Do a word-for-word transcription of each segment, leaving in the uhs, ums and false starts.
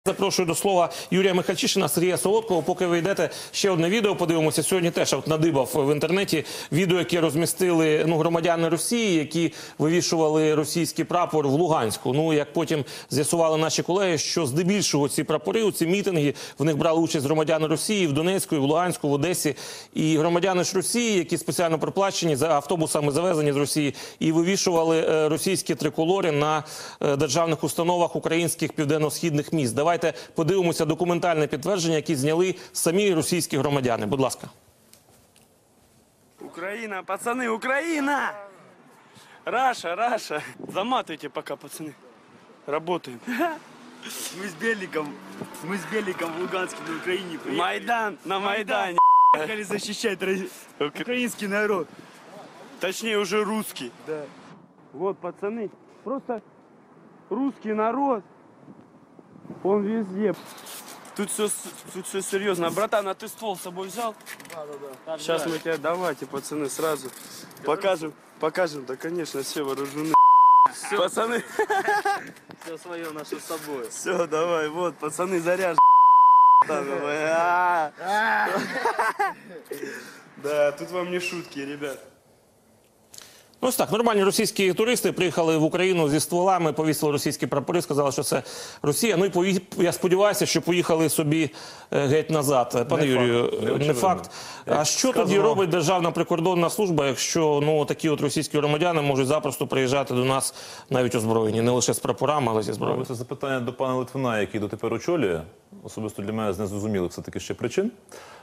Запрошую до слова Юрія Михальчишина, Сергія Солодкого. Поки ви йдете, ще одне відео подивимося. Сьогодні теж от надибав в інтернеті відео, яке розмістили ну, громадяни Росії, які вивішували російський прапор в Луганську. Ну, як потім з'ясували наші колеги, що здебільшого ці прапори, ці мітинги, в них брали участь громадяни Росії в Донецьку, в Луганську, в Одесі. І громадяни ж Росії, які спеціально проплачені, за автобусами завезені з Росії, і вивішували російські триколори на державних установах українських південно-східних міст. Давайте подивимося документальне підтвердження, які зняли самі російські громадяни. Будь ласка. Украина, пацаны, Украина! Раша, Раша. Заматывайте пока, пацаны. Работаем. Мы с Беликом, мы с Беликом в Луганске на Украине приехали. Майдан, на Майдане. Приехали защищать украинский народ. Точнее, уже русский. Да. Вот, пацаны, просто русский народ. Он везде. Тут все, тут все серьезно. Братан, а ты ствол с собой взял? Да, да, да. Сейчас мы тебя, давайте, пацаны, сразу покажем. Покажем, да, конечно, все вооружены. Все. Пацаны. Все свое наше с собой. Все, давай, вот, пацаны, заряжай. Да, тут вам не шутки, ребят. Ось так, нормальні російські туристи приїхали в Україну зі стволами, повісили російські прапори, сказали, що це Росія. Ну і я сподіваюся, що поїхали собі геть назад. Пане Юрію, не факт. А що тоді робить Державна прикордонна служба, якщо ну, такі от російські громадяни можуть запросто приїжджати до нас навіть озброєні, не лише з прапорами, але зі зброєю? Це запитання до пана Литвина, який дотепер очолює, особисто для мене з незрозумілих все-таки ще причин.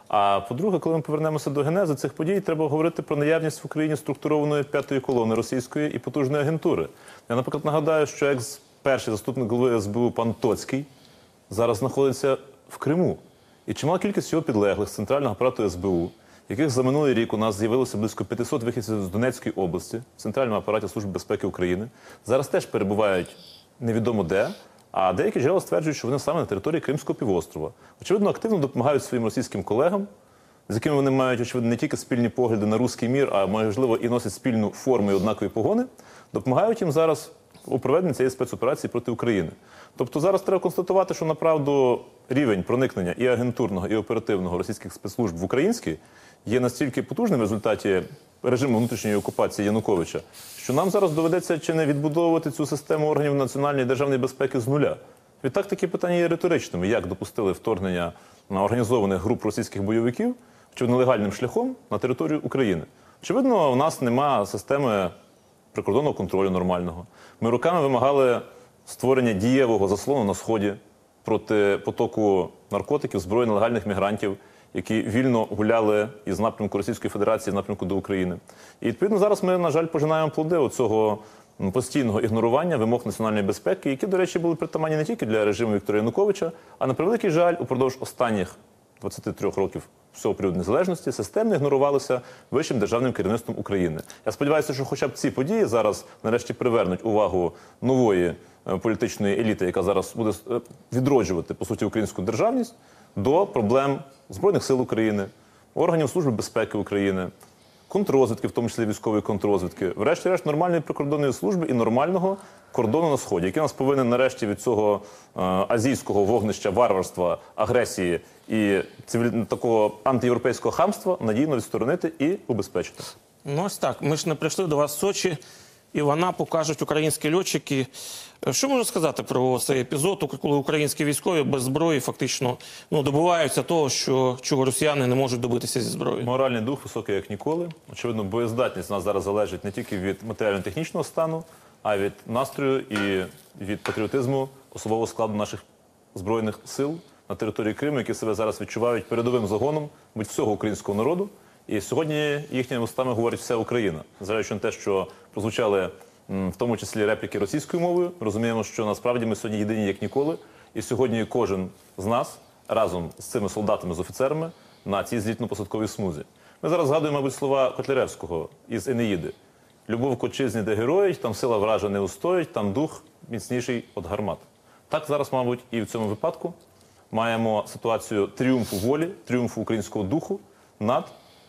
А по-друге, коли ми повернемося до генезу цих подій, треба говорити про наявність в Україні структурованої п'ятої колони російської і потужної агентури. Я, наприклад, нагадаю, що екс-перший заступник голови ес бе у пан Тоцький зараз знаходиться в Криму. І чимала кількість його підлеглих з центрального апарату ес бе у, яких за минулий рік у нас з'явилося близько п'ятсот вихідців з Донецької області в Центральному апараті Служби безпеки України, зараз теж перебувають невідомо де. А деякі джерела стверджують, що вони саме на території Кримського півострова. Очевидно, активно допомагають своїм російським колегам, з якими вони мають, очевидно, не тільки спільні погляди на руський мір, а, можливо, і носять спільну форму і однакові погони, допомагають їм зараз у проведенні цієї спецоперації проти України. Тобто зараз треба констатувати, що, направду, рівень проникнення і агентурного, і оперативного російських спецслужб в українські є настільки потужним в результаті режиму внутрішньої окупації Януковича, що нам зараз доведеться чи не відбудовувати цю систему органів національної і державної безпеки з нуля. Відтак такі питання є риторичними. Як допустили вторгнення на організованих груп російських бойовиків, чи нелегальним шляхом на територію України? Очевидно, у нас нема системи прикордонного контролю нормального. Ми роками вимагали створення дієвого заслону на Сході проти потоку наркотиків, зброї нелегальних мігрантів, які вільно гуляли із напрямку Російської Федерації в напрямку до України. І, відповідно, зараз ми, на жаль, пожинаємо плоди оцього постійного ігнорування вимог національної безпеки, які, до речі, були притаманні не тільки для режиму Віктора Януковича, а, на превеликий жаль, упродовж останніх двадцяти трьох років всього періоду незалежності системно ігнорувалися вищим державним керівництвом України. Я сподіваюся, що хоча б ці події зараз нарешті привернуть увагу нової політичної еліти, яка зараз буде відроджувати, по суті, українську державність, до проблем Збройних сил України, органів Служби безпеки України, контррозвідки, в тому числі військової контррозвідки, врешті-решт нормальної прикордонної служби і нормального кордону на Сході, який нас повинен нарешті від цього е, азійського вогнища варварства, агресії і цивіль... такого антиєвропейського хамства надійно відсторонити і убезпечити. Ну ось так, ми ж не прийшли до вас в Сочі, і вона покажуть українські льотчики. Що можна сказати про цей епізод, коли українські військові без зброї фактично ну, добиваються того, що, чого росіяни не можуть добитися зі зброєю? Моральний дух високий, як ніколи. Очевидно, боєздатність у нас зараз залежить не тільки від матеріально-технічного стану, а від настрою і від патріотизму особового складу наших збройних сил на території Криму, які себе зараз відчувають передовим загоном будь всього українського народу. І сьогодні їхніми устами говорить вся Україна. Зважаючи на те, що прозвучали в тому числі репліки російською мовою, розуміємо, що насправді ми сьогодні єдині як ніколи. І сьогодні кожен з нас разом з цими солдатами, з офіцерами на цій злітно-посадковій смузі. Ми зараз згадуємо, мабуть, слова Котляревського із «Енеїди». «Любов к отчизні, де героїть, там сила вража не устоїть, там дух міцніший від гармат». Так зараз, мабуть, і в цьому випадку маємо ситуацію тріумфу волі, тріумфу українського духу над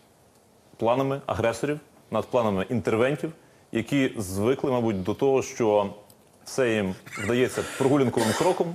планами агресорів, над планами інтервентів, які звикли, мабуть, до того, що все їм вдається прогулянковим кроком,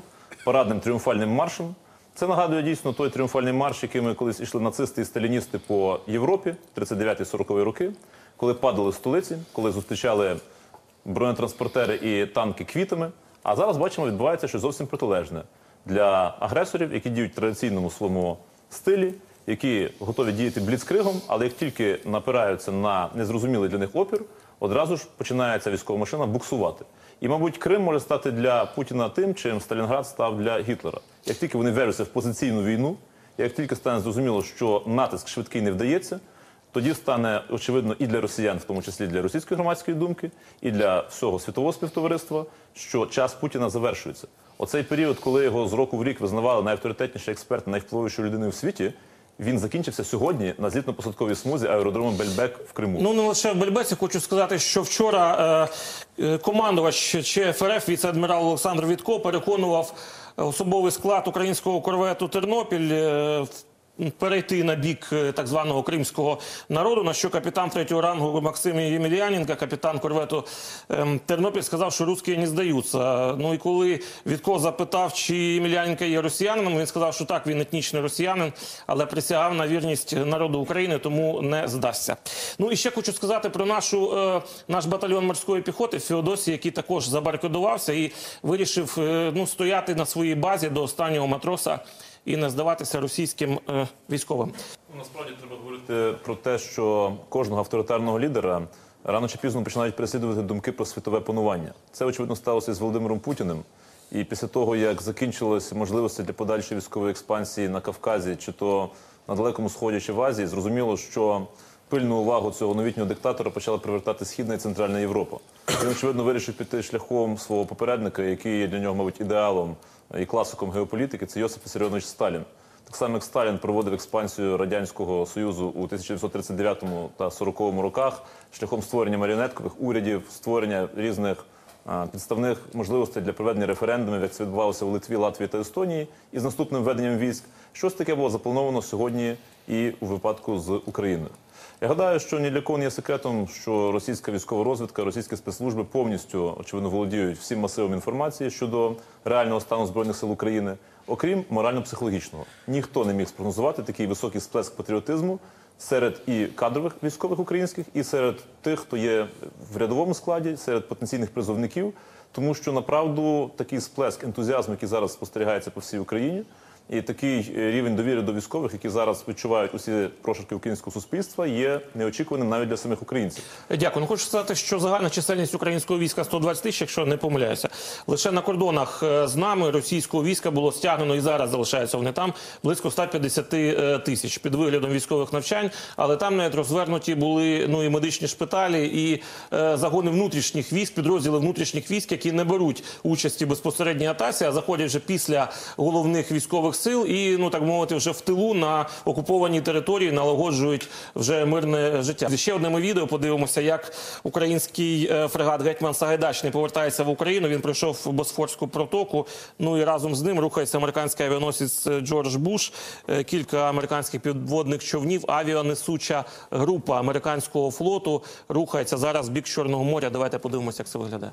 парадним тріумфальним маршем. Це нагадує дійсно той тріумфальний марш, якими колись йшли нацисти і сталіністи по Європі, тридцять дев'яті сорокові роки, коли падали столиці, коли зустрічали бронетранспортери і танки квітами. А зараз, бачимо, відбувається щось зовсім протилежне. Для агресорів, які діють в традиційному своєму стилі, які готові діяти бліцкригом, але як тільки напираються на незрозумілий для них опір, одразу ж починається військова машина буксувати. І, мабуть, Крим може стати для Путіна тим, чим Сталінград став для Гітлера. Як тільки вони ввержуться в позиційну війну, як тільки стане зрозуміло, що натиск швидкий не вдається, тоді стане очевидно і для росіян, в тому числі для російської громадської думки, і для всього світового співтовариства, що час Путіна завершується. Оцей період, коли його з року в рік визнавали найавторитетніший експерт, найвпливовішою людиною в світі, він закінчився сьогодні на злітно-посадковій смузі аеродрому Бельбек в Криму. Ну, не лише в Бельбеці. Хочу сказати, що вчора е, е, командувач ЧФРФ, віце-адмірал Олександр Вітко, переконував особовий склад українського корвету «Тернопіль» е, перейти на бік е, так званого кримського народу, на що капітан третього рангу Максим Ємельяненко, капітан корвету е, «Тернопіль», сказав, що русські не здаються. Ну і коли Вітко запитав, чи Ємельяненко є росіянином, він сказав, що так, він етнічний росіянин, але присягав на вірність народу України, тому не здасться. Ну і ще хочу сказати про нашу, е, наш батальйон морської піхоти в Феодосії, який також забарикадувався і вирішив е, ну, стояти на своїй базі до останнього матроса і не здаватися російським е, військовим. Насправді треба говорити про те, що кожного авторитарного лідера рано чи пізно починають переслідувати думки про світове панування. Це, очевидно, сталося і з Володимиром Путіним. І після того, як закінчилися можливості для подальшої військової експансії на Кавказі, чи то на Далекому Сході, чи в Азії, зрозуміло, що пильну увагу цього новітнього диктатора почала привертати Східна і Центральна Європа. Він, очевидно, вирішив піти шляхом свого попередника, який є для нього, мабуть, ідеалом і класиком геополітики, це Йосиф Вісаріонович Сталін. Так само, як Сталін проводив експансію Радянського Союзу у тисяча дев'ятсот тридцять дев'ятому та сороковому роках шляхом створення маріонеткових урядів, створення різних а, підставних можливостей для проведення референдумів, як це відбувалося в Литві, Латвії та Естонії, і з наступним введенням військ. Щось таке було заплановано сьогодні і у випадку з Україною. Я гадаю, що ні для кого не є секретом, що російська військова розвідка, російські спецслужби повністю, очевидно, володіють всім масивом інформації щодо реального стану Збройних сил України, окрім морально-психологічного. Ніхто не міг спрогнозувати такий високий сплеск патріотизму серед і кадрових військових українських, і серед тих, хто є в рядовому складі, серед потенційних призовників, тому що, направду, такий сплеск ентузіазму, який зараз спостерігається по всій Україні, і такий рівень довіри до військових, які зараз відчувають усі прошарки українського суспільства, є неочікуваним навіть для самих українців. Дякую. Ну, хочу сказати, що загальна чисельність українського війська сто двадцять тисяч, якщо не помиляюся. Лише на кордонах з нами російського війська було стягнено, і зараз залишаються вони там, близько ста п'ятдесяти тисяч під виглядом військових навчань, але там навіть розвернуті були ну, і медичні шпиталі, і е, загони внутрішніх військ, підрозділи внутрішніх військ, які не беруть участі в безпосередній атаці, а заходять вже після головних військових сил і, ну так мовити, вже в тилу на окупованій території налагоджують вже мирне життя. Ще одне ми відео подивимося, як український фрегат «Гетьман Сагайдачний» повертається в Україну. Він пройшов Босфорську протоку, ну і разом з ним рухається американський авіаносець «Джордж Буш», кілька американських підводних човнів, авіанесуча група американського флоту рухається зараз в бік Чорного моря. Давайте подивимося, як це виглядає.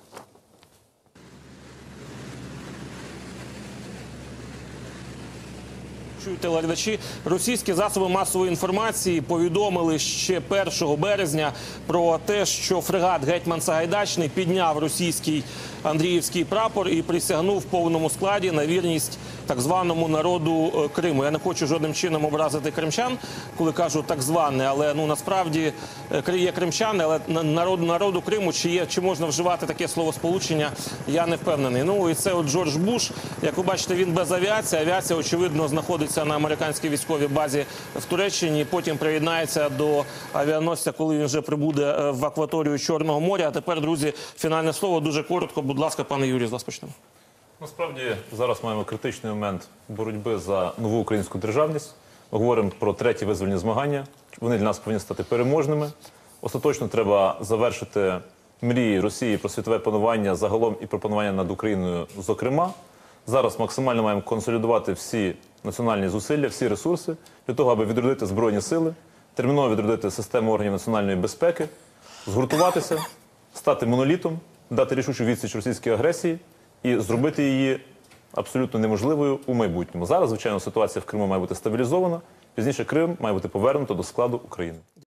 Телеглядачі, російські засоби масової інформації повідомили ще першого березня про те, що фрегат «Гетьман Сагайдачний» підняв російський Андріївський прапор і присягнув в повному складі на вірність так званому народу Криму. Я не хочу жодним чином образити кримчан, коли кажу так зване, але ну насправді є кримчани, але народу, народу Криму, чи є, чи можна вживати таке словосполучення, я не впевнений. Ну і це от Джордж Буш, як ви бачите, він без авіації. Авіація, очевидно, знаходиться на американській військовій базі в Туреччині, потім приєднається до авіаносця, коли він вже прибуде в акваторію Чорного моря. А тепер, друзі, фінальне слово дуже коротко. Будь ласка, пане Юрій, з вас почнемо. Насправді, зараз маємо критичний момент боротьби за нову українську державність. Ми говоримо про треті визвольні змагання. Вони для нас повинні стати переможними. Остаточно треба завершити мрії Росії про світове панування загалом і про панування над Україною зокрема. Зараз максимально маємо консолідувати всі національні зусилля, всі ресурси для того, аби відродити Збройні сили, терміново відродити систему органів національної безпеки, згуртуватися, стати монолітом, дати рішучу відсіч російській агресії і зробити її абсолютно неможливою у майбутньому. Зараз, звичайно, ситуація в Криму має бути стабілізована, пізніше Крим має бути повернуто до складу України.